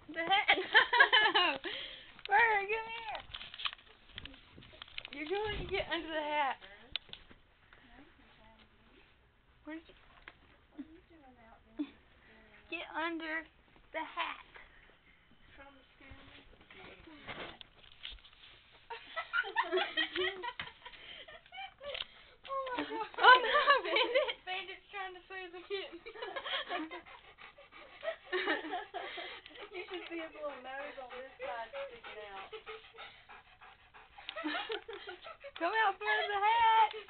The hat. No. Bird, come here. You're going to get under the hat. Where's you? Get under the hat. Oh no, Bandit! Bandit's trying to save the kitten. You should see his little nose on this side sticking out. Come out from under the hat.